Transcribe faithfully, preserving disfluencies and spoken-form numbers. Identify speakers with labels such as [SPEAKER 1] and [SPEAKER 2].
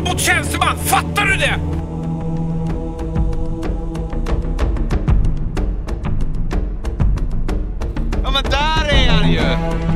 [SPEAKER 1] mot tjänsteman, fattar du det?
[SPEAKER 2] Ja men där är han ju!